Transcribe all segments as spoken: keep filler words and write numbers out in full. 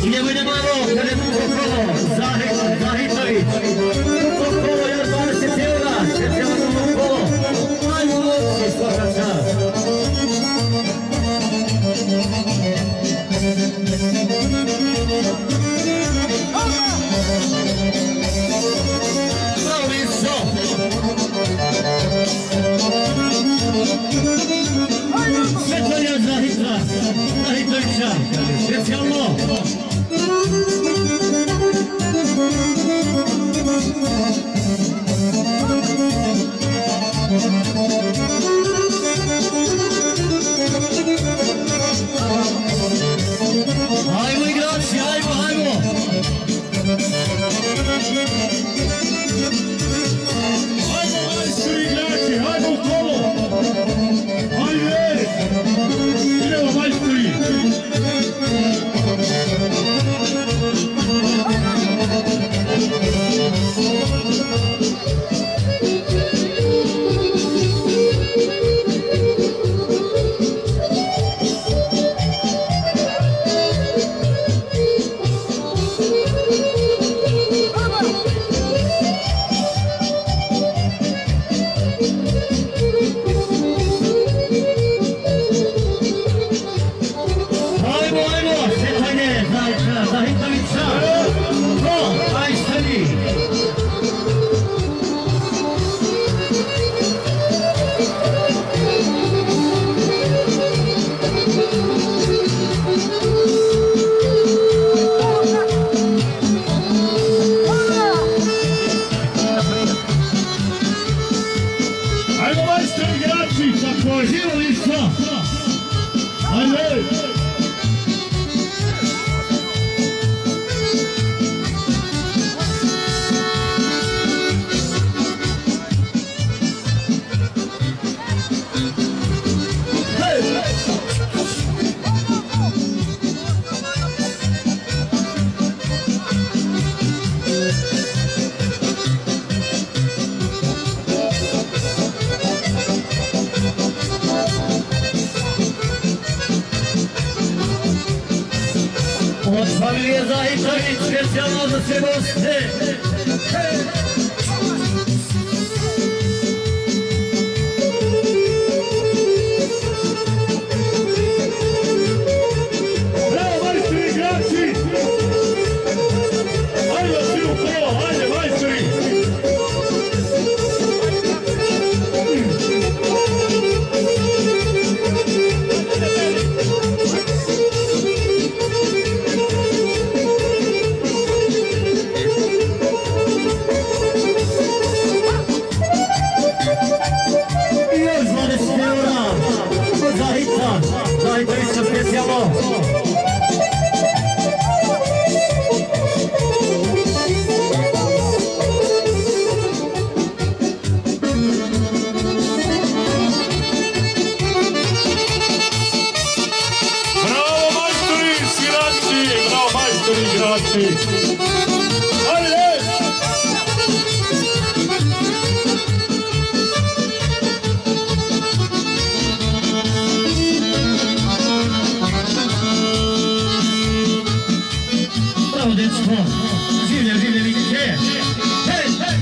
Idemo, idemo, evo, kad je Koko, Zahid, Zahitović. Koko, još dvadeset eura, specijalno Koko. Ajmo, i svaka čast. Bravo, Vinco. Svetlanja Zahitra, Zahitovića, specijalno. Ajmo igrači, ajmo, ajmo. Ajmo, majstori igrači, ajmo u kolo. Ajde, idemo majstori. Od familije Zahitović, specijalno za sve goste. Bravo, majstori igrači! Ajde svi u kolo, ajde majstori! Zahitovića specijalno. Bravo majstori svirači, bravo majstori igrači. Ajde! Bravo, dečko. Življe, življe, vidite. Hej, hej!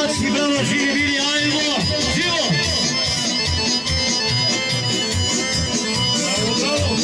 momci, bravo, živi bili, ajmo, živo! Bravo, bravo!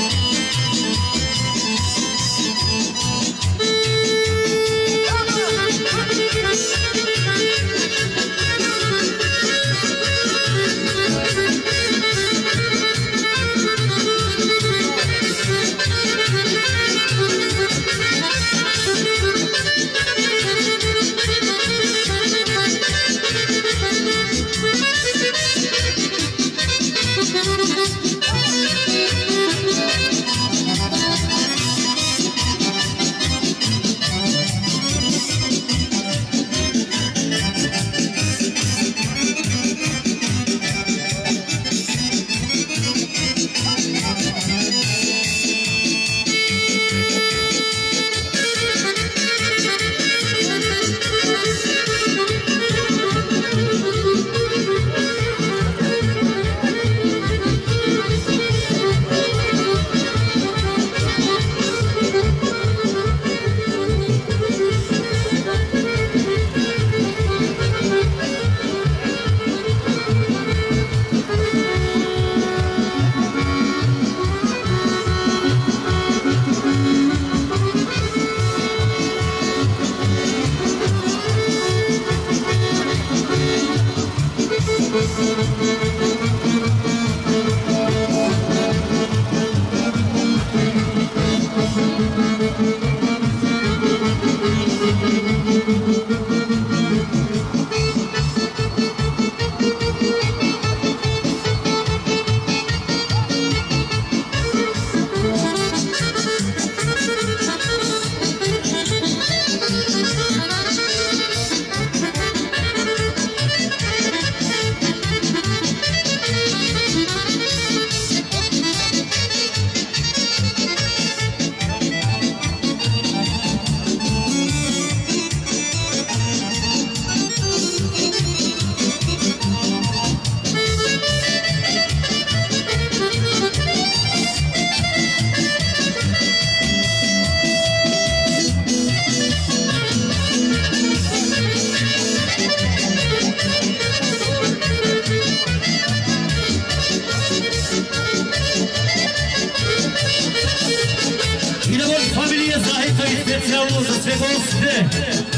Specijalno za sve goste.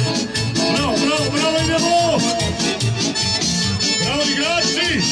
Bravo, bravo, bravo, idemo! Bravo, igrači!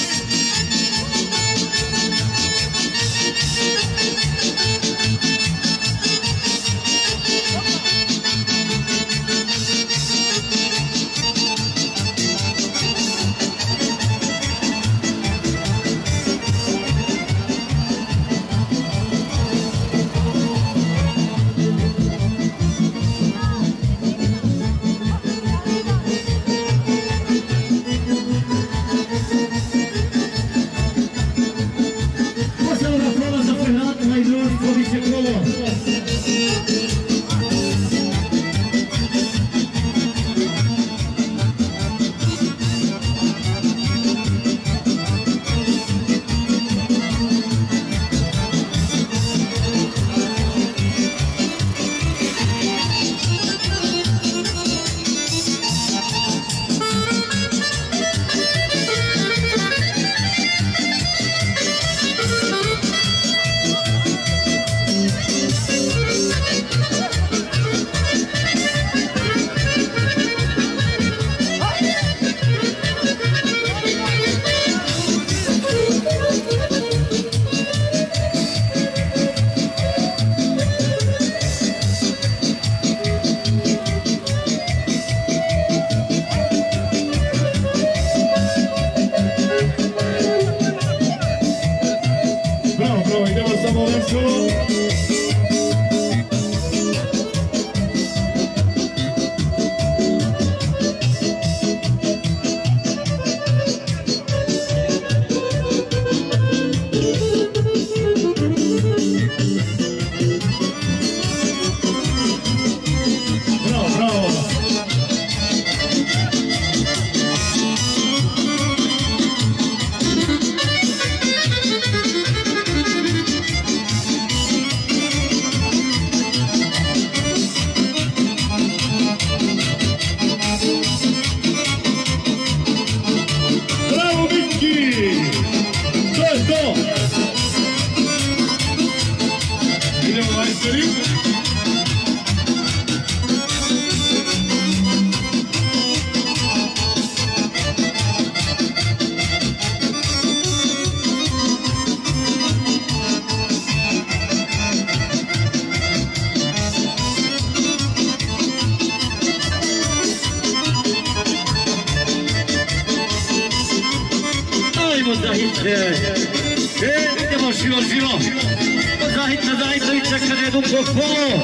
Molimo Zahid, e, idemo živo, živo. Zahid na Zahidovića kada je duplo kolo.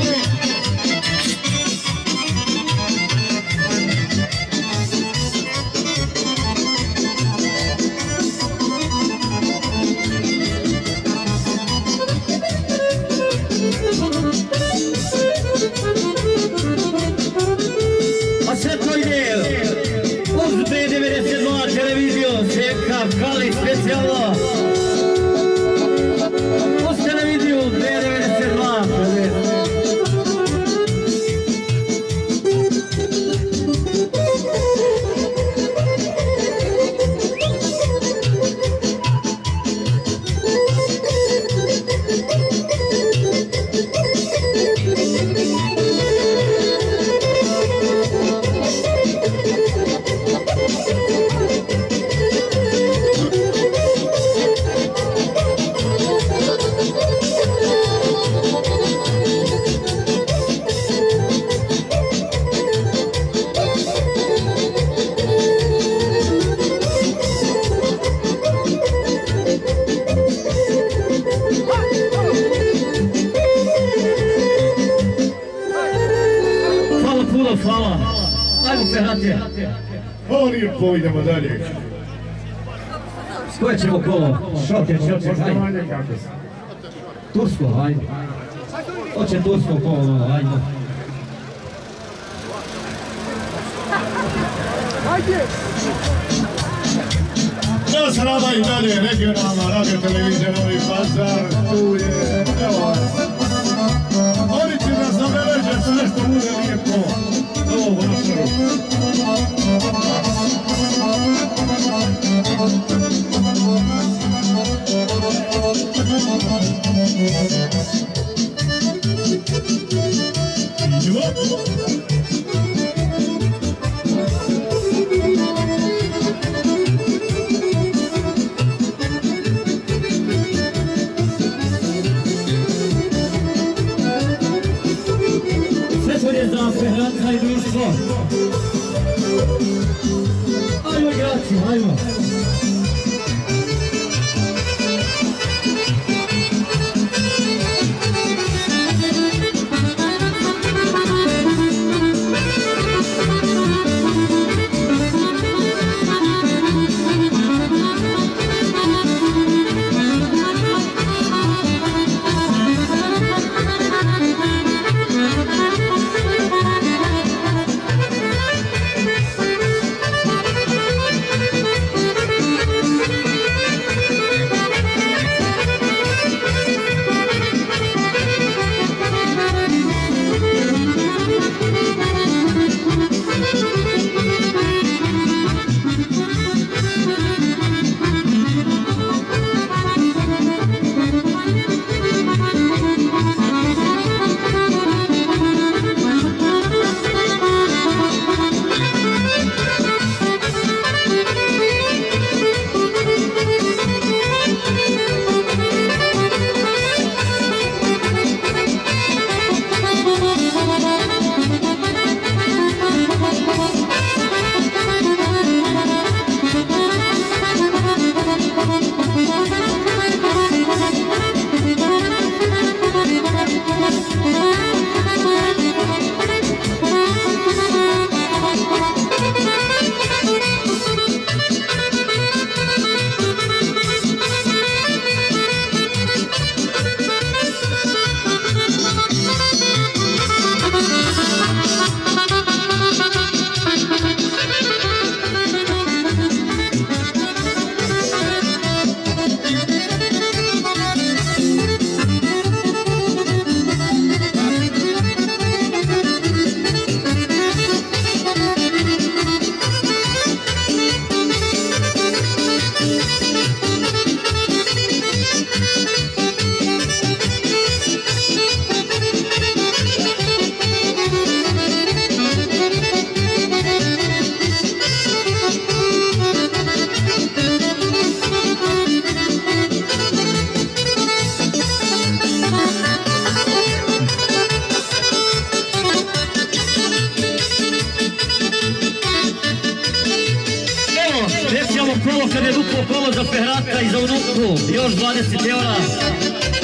A sve to ide uz B devedeset dva televiziju, Zeka Kali specijalno. Uz televiziju B devedeset dva. Hvala. Ajmo Ferhatije. Ovo lijepo, idemo dalje. Koje ćemo kolo? Šoker, šoker, ajde. Tursko, ajde. Hoće tursko kolo, ajde. Nas rada i dalje regionalna radio televizija Novi Pazar, tu je, evo. Oni će nas zabeleže, sve što bude lijepo. Ovo vršaru. Za Ferhata i društvo. Ajmo igrači, ajmo. Specijalno kolo kad je duplo kolo za Ferratka i za Unuku, još dvadeset eura.